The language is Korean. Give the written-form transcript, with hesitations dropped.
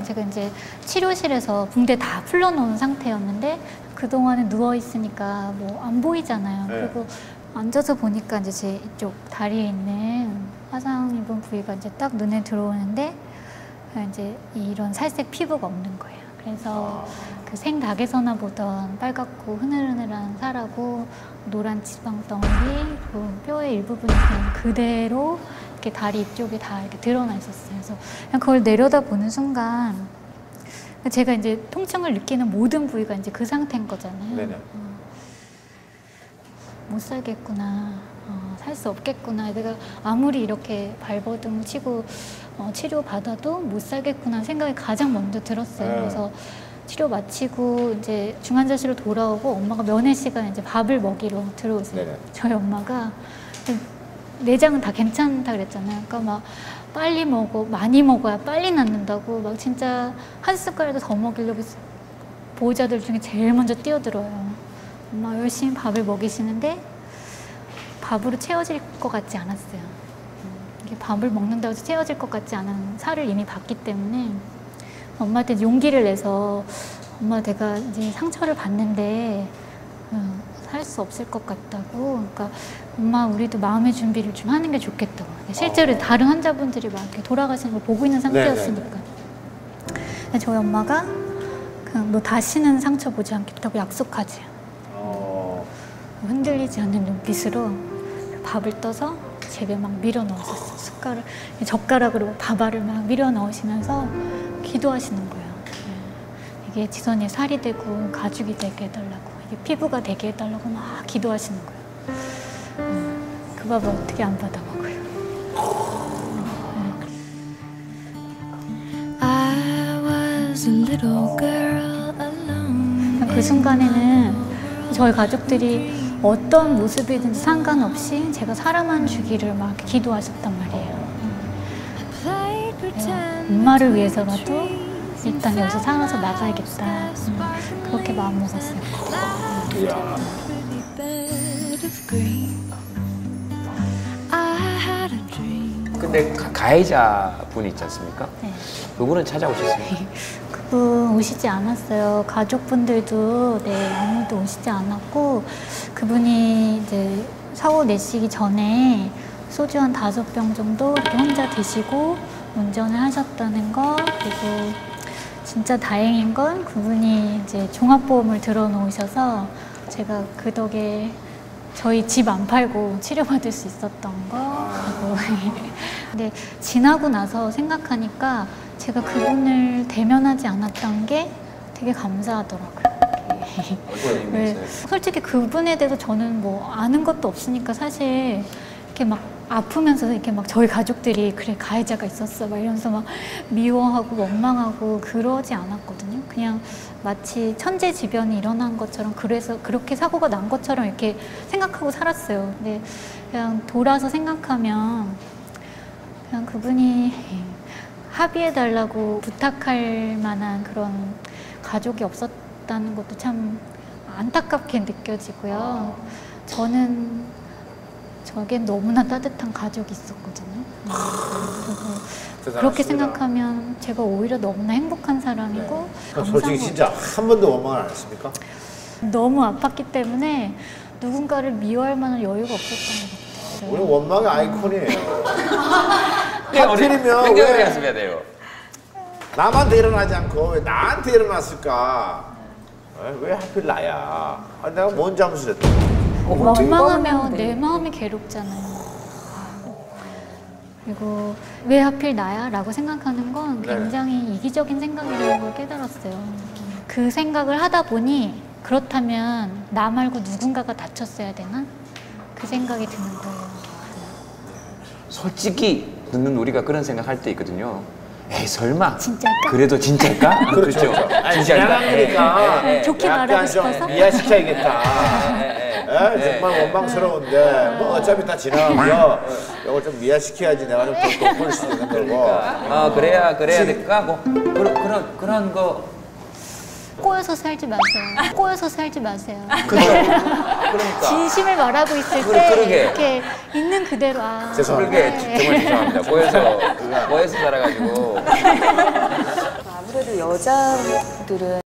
제가 이제 치료실에서 붕대 다 풀러놓은 상태였는데 그동안은 누워있으니까 뭐 안 보이잖아요. 네. 그리고 앉아서 보니까 이제 제 이쪽 다리에 있는 화상 입은 부위가 이제 딱 눈에 들어오는데 이제 이런 살색 피부가 없는 거예요. 그래서 그 생닭에서나 보던 빨갛고 흐느흐느한 살하고 노란 지방 덩어리, 그 뼈의 일부분이 그냥 그대로 이렇게 다리 입쪽에 다 이렇게 드러나 있었어요. 그래서 그냥 그걸 내려다보는 순간 제가 이제 통증을 느끼는 모든 부위가 이제 그 상태인 거잖아요. 네네. 못 살겠구나, 살 수 없겠구나. 내가 아무리 이렇게 발버둥 치고 치료 받아도 못 살겠구나 생각이 가장 먼저 들었어요. 그래서 치료 마치고 이제 중환자실로 돌아오고 엄마가 면회 시간에 이제 밥을 먹이러 들어오세요. 네네. 저희 엄마가 내장은 다 괜찮다 그랬잖아요. 그러니까 막 빨리 먹어, 많이 먹어야 빨리 낫는다고 막 진짜 한 숟갈이라도 더 먹이려고 보호자들 중에 제일 먼저 뛰어들어요. 엄마 열심히 밥을 먹이시는데 밥으로 채워질 것 같지 않았어요. 이게 밥을 먹는다고 해서 채워질 것 같지 않은 살을 이미 봤기 때문에 엄마한테 용기를 내서 엄마 내가 이제 상처를 받는데 살 수 없을 것 같다고. 그러니까 엄마 우리도 마음의 준비를 좀 하는 게 좋겠다고. 실제로 다른 환자분들이 막 이렇게 돌아가시는 걸 보고 있는 상태였으니까. 저희 엄마가 그냥 너 다시는 상처 보지 않겠다고 약속하지. 흔들리지 않는 눈빛으로 밥을 떠서 제게 막 밀어 넣으셨어요. 젓가락으로 밥알을 막 밀어 넣으시면서 기도하시는 거예요. 이게 지선이 살이 되고 가죽이 되게 해달라고, 이게 피부가 되게 해달라고 막 기도하시는 거예요. 그 밥을 어떻게 안 받아 먹어요. 그 순간에는 저희 가족들이 어떤 모습이든지 상관없이 제가 살아만 주기를 막 기도하셨단 말이에요. 엄마를 위해서라도 일단 여기서 살아서 나가야겠다. 그렇게 마음먹었어요. 근데 가해자 분이 있지 않습니까? 네. 그분은 찾아오셨습니까? 그분 오시지 않았어요. 가족분들도 아무도 오시지 않았고, 그분이 이제 사고 내시기 전에 소주 한 5병 정도 이렇게 혼자 드시고 운전을 하셨다는 거, 그리고 진짜 다행인 건 그분이 이제 종합보험을 들어놓으셔서 제가 그 덕에 저희 집 안 팔고 치료받을 수 있었던 거. 근데 지나고 나서 생각하니까 제가 그분을 대면하지 않았던 게 되게 감사하더라고요. 네, 솔직히 그분에 대해서 저는 뭐 아는 것도 없으니까 사실 이렇게 막 아프면서 이렇게 막 저희 가족들이 그래 가해자가 있었어 막 이러면서 막 미워하고 원망하고 그러지 않았거든요. 그냥 마치 천재지변이 일어난 것처럼, 그래서 그렇게 사고가 난 것처럼 이렇게 생각하고 살았어요. 근데 그냥 돌아서 생각하면 그냥 그분이 합의해달라고 부탁할 만한 그런 가족이 없었다는 것도 참 안타깝게 느껴지고요. 저는 저겐 너무나 따뜻한 가족이 있었거든요. 그래서 그렇게 생각하면 제가 오히려 너무나 행복한 사람이고. 솔직히 진짜 한 번도 원망을 안 했습니까? 너무 아팠기 때문에 누군가를 미워할 만한 여유가 없었던 것 같아요. 우리 원망의 아이콘이에요. 하필이면 왜 했어야 돼요? 남한테 일어나지 않고 왜 나한테 일어났을까? 왜 하필 나야? 내가 뭔 잘못을 했다. 원망하면 내 마음이 괴롭잖아요. 그리고 왜 하필 나야? 라고 생각하는 건 굉장히 이기적인 생각이라는 걸 깨달았어요. 그 생각을 하다 보니 그렇다면 나 말고 누군가가 다쳤어야 되나? 그 생각이 드는 거예요. 솔직히 듣는 우리가 그런 생각할 때 있거든요. 에이 설마 진짜일까? 그래도 진짜일까? 그렇죠. 진짜니까 좋게 말하고 싶어서 이해시켜야겠다. 정말 원망스러운데 뭐 어차피 다 지나가고요. 이걸 좀 이해시켜야지 내가 좀 더 볼 수 있는 거고. 그래야 될까? 뭐 그런 거. 꼬여서 살지 마세요. 꼬여서 살지 마세요. 그러니까 진심을 말하고 있을 때 그러게. 이렇게 있는 그대로 그러게 정말 죄송합니다. 꼬여서 살아가지고. 아무래도 여자들은